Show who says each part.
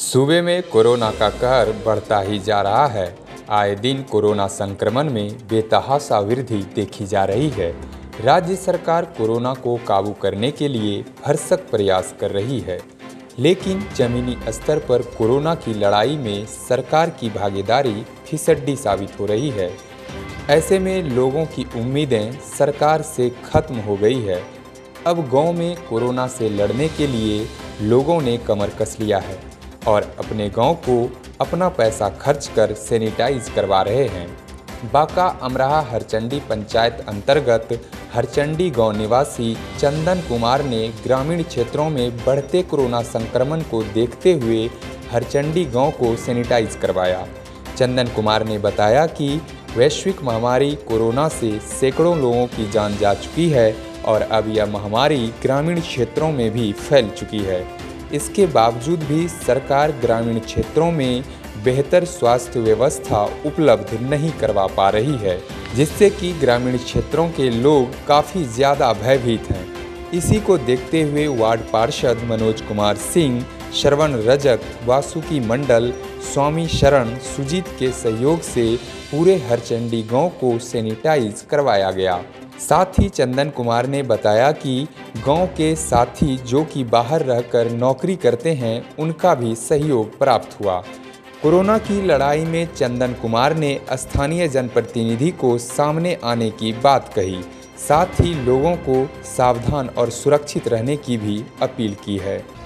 Speaker 1: सूबे में कोरोना का कहर बढ़ता ही जा रहा है। आए दिन कोरोना संक्रमण में बेतहाशा वृद्धि देखी जा रही है। राज्य सरकार कोरोना को काबू करने के लिए भरसक प्रयास कर रही है, लेकिन जमीनी स्तर पर कोरोना की लड़ाई में सरकार की भागीदारी फिसड्डी साबित हो रही है। ऐसे में लोगों की उम्मीदें सरकार से खत्म हो गई है। अब गांव में कोरोना से लड़ने के लिए लोगों ने कमर कस लिया है और अपने गांव को अपना पैसा खर्च कर सैनिटाइज करवा रहे हैं। बांका अमराहा हरचंडी पंचायत अंतर्गत हरचंडी गांव निवासी चंदन कुमार ने ग्रामीण क्षेत्रों में बढ़ते कोरोना संक्रमण को देखते हुए हरचंडी गांव को सैनिटाइज करवाया। चंदन कुमार ने बताया कि वैश्विक महामारी कोरोना से सैकड़ों लोगों की जान जा चुकी है और अब यह महामारी ग्रामीण क्षेत्रों में भी फैल चुकी है। इसके बावजूद भी सरकार ग्रामीण क्षेत्रों में बेहतर स्वास्थ्य व्यवस्था उपलब्ध नहीं करवा पा रही है, जिससे कि ग्रामीण क्षेत्रों के लोग काफ़ी ज़्यादा भयभीत हैं। इसी को देखते हुए वार्ड पार्षद मनोज कुमार सिंह, श्रवण रजक, वासुकी मंडल, स्वामी शरण, सुजीत के सहयोग से पूरे हरचंडी गांव को सैनिटाइज करवाया गया। साथ ही चंदन कुमार ने बताया कि गांव के साथी जो कि बाहर रहकर नौकरी करते हैं, उनका भी सहयोग प्राप्त हुआ। कोरोना की लड़ाई में चंदन कुमार ने स्थानीय जनप्रतिनिधि को सामने आने की बात कही, साथ ही लोगों को सावधान और सुरक्षित रहने की भी अपील की है।